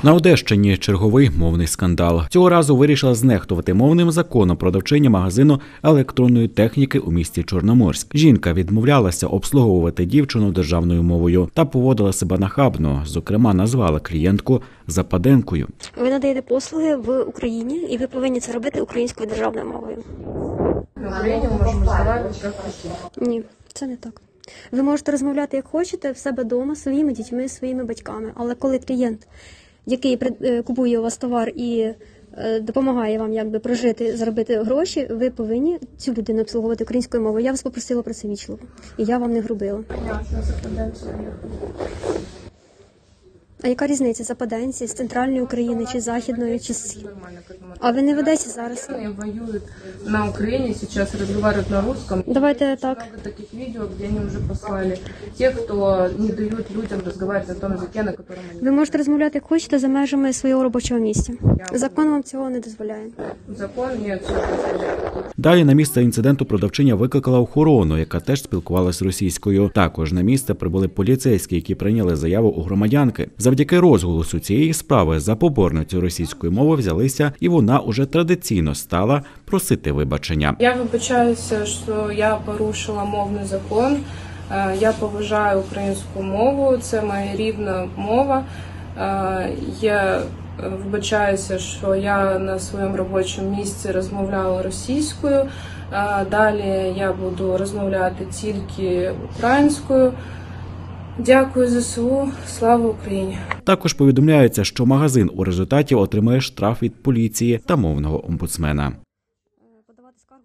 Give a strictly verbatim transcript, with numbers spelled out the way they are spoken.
На Одещині черговий мовний скандал. Цього разу вирішила знехтувати мовним законом продавчиня магазину електронної техніки у місті Чорноморськ. Жінка відмовлялася обслуговувати дівчину державною мовою та поводила себе нахабно. Зокрема, назвала клієнтку западенкою. Ви надаєте послуги в Україні, і ви повинні це робити українською державною мовою. В Україні ми можемо розмовляти як хочемо. Ні, це не так. Ви можете розмовляти як хочете в себе вдома, своїми дітьми, своїми батьками. Але коли клієнт, який купує у вас товар і допомагає вам якби прожити, заробити гроші, ви повинні цю людину обслуговувати українською мовою. Я вас попросила про це вічливо, і я вам не грубила. А яка різниця, западенці з центральної України, чи західної, чи з... А ви не в Одесі зараз? Воюють на Україні, зараз розмовляють на русском. Давайте так. Много таких відео, де вони вже послали тих, хто не дають людям розмовляти на тому язикі, на якому вони... Ви можете розмовляти як хочете за межами свого робочого місця. Закон вам цього не дозволяє. Закон не дозволяє. Далі на місце інциденту продавчиня викликала охорону, яка теж спілкувалась російською. Також на місце прибули поліцейські, які прийняли заяву у громадянки. Завдяки розголосу цієї справи за поборницю російської мови взялися, і вона уже традиційно стала просити вибачення. Я вибачаюся, що я порушила мовний закон. Я поважаю українську мову, це моя рідна мова. Я вибачаюся, що я на своєму робочому місці розмовляла російською. Далі я буду розмовляти тільки українською. Дякую ЗСУ, слава Україні! Також повідомляється, що магазин у результаті отримає штраф від поліції та мовного омбудсмена.